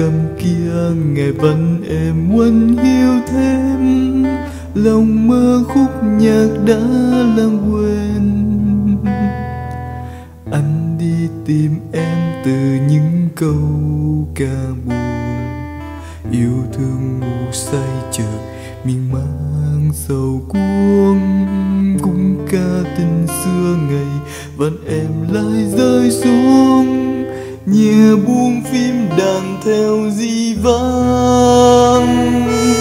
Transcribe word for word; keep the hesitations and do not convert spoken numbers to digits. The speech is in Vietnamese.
cầm kia ngày vẫn em quên hiu thêm, lòng mơ khúc nhạc đã lãng quên. Anh đi tìm em từ những câu ca buồn, yêu thương ngủ say chợt miên man sầu cuông. Cũng ca tình xưa ngày vẫn em lại rơi xuống, nhẹ buông phim đàn theo dĩ vãng.